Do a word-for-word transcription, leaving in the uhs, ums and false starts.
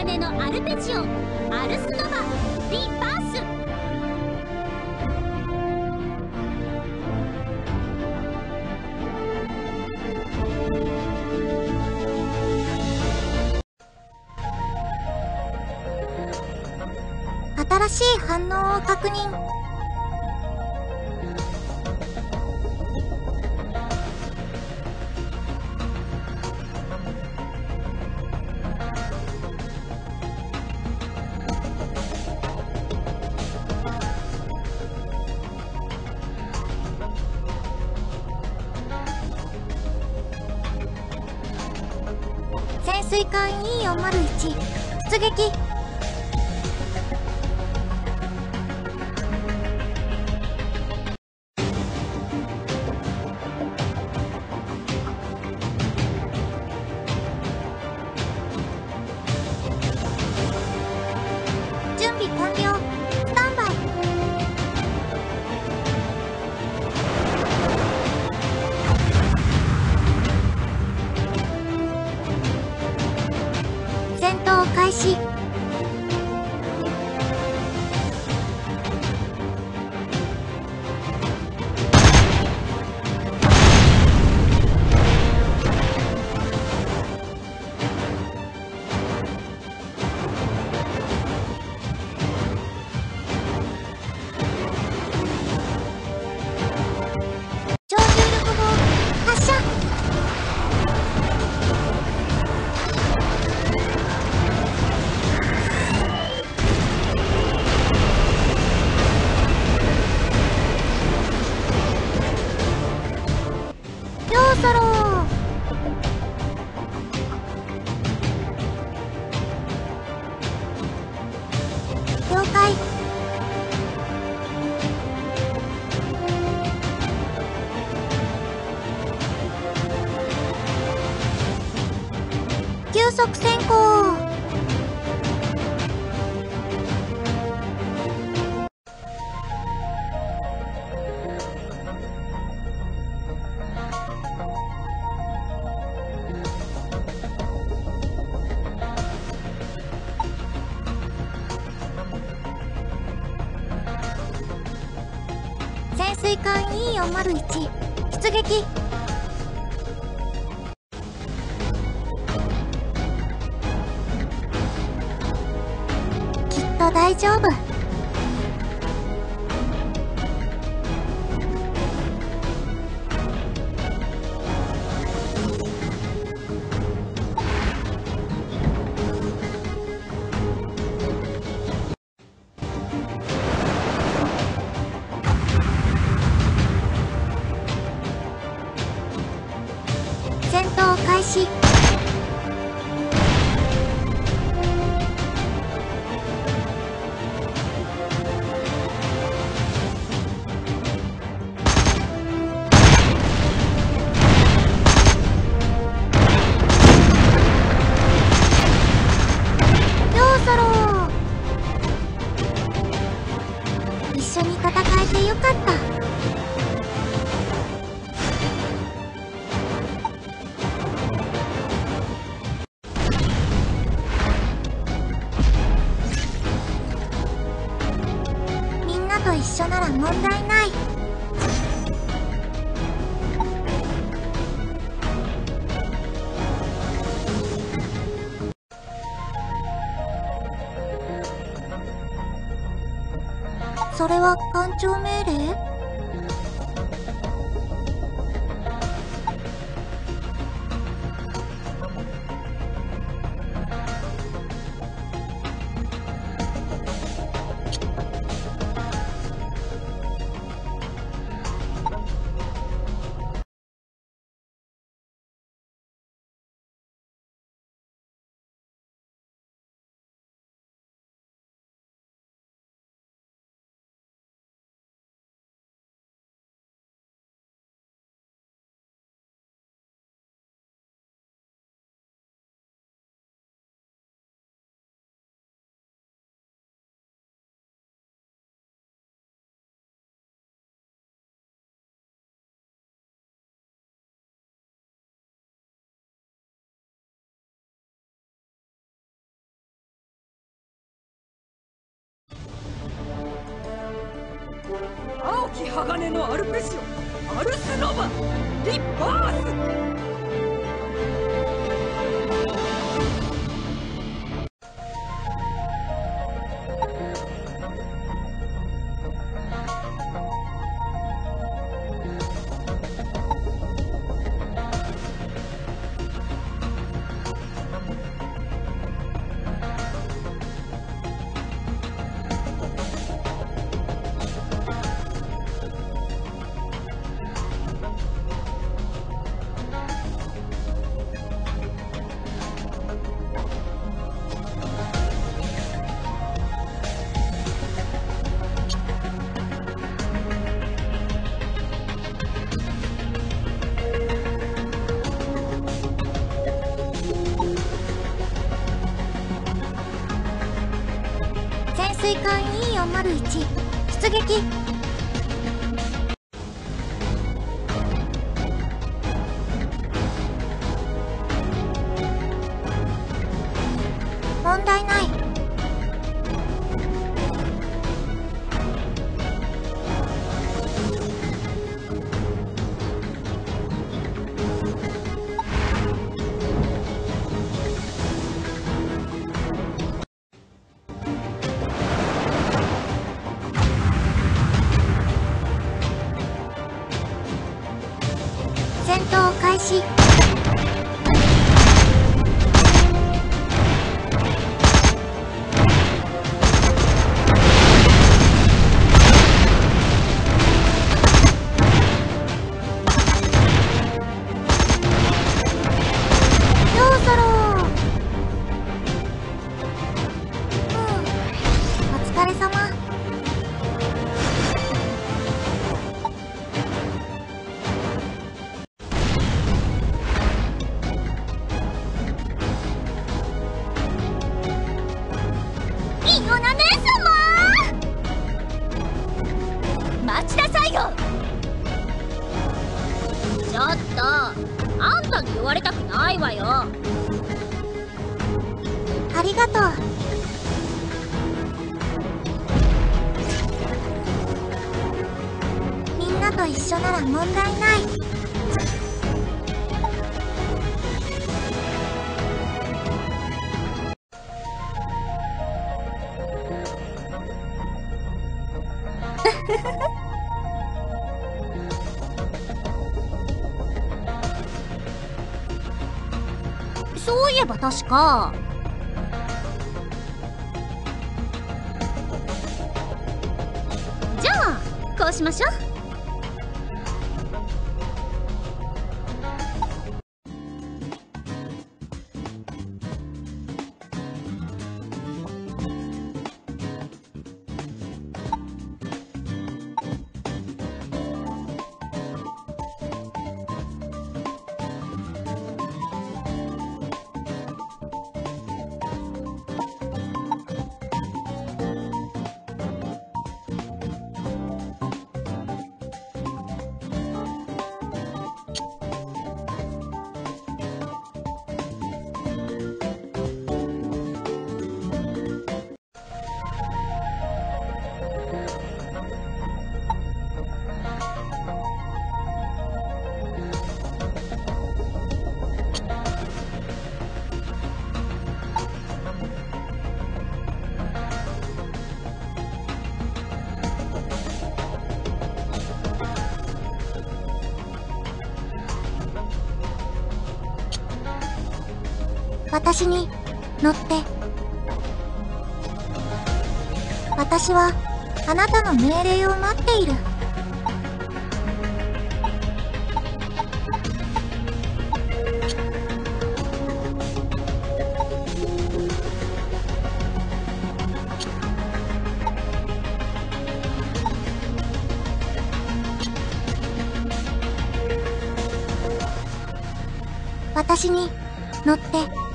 鋼のアルペジオ、アルスノバ、リ・バース。 新しい反応を確認。潜水艦 イーよんまるいち 出撃。準備完了。スタンバイ。戦闘開始。超重力砲発射。ようそろー。了解。急速先行。潜水艦 イーよんまるいち 出撃。きっと大丈夫。戦闘開始。ようそろー。一緒に戦えてよかった。みんなと一緒なら問題ない。それは艦長命令？ 青き鋼のアルペジオアルスノバリ・バース。 潜水艦 イーよんまるいち 出撃。問題ない。戦闘開始。どうぞろう。うん、お疲れ様。いいよな姉様。 待ちなさいよ。ちょっとあんたに言われたくないわよ。 ありがとう。みんなと一緒なら問題ない。 そういえば確かじゃあこうしましょう。私に乗って。私はあなたの命令を待っている。私に乗って。